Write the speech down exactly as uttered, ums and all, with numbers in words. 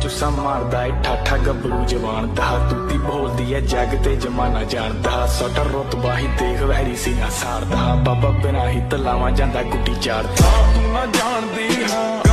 चुस्सा मारदा है ठाठा गबरू जवान दा तूती बोलदी है जग ते जमाना जानदा सटा रुतबा ही देख वैरी सीना सारदा बाबा बिना ही तलावा जांदा गुड्डी चारदा तू ना जानदी हाँ